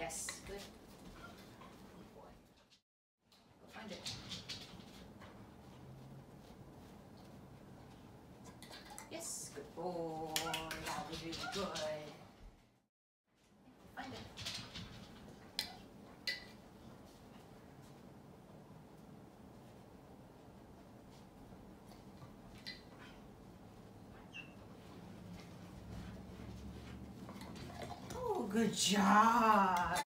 Yes, good. Good boy. Go find it. Yes, good boy. That was really good. Find it. Oh, good job.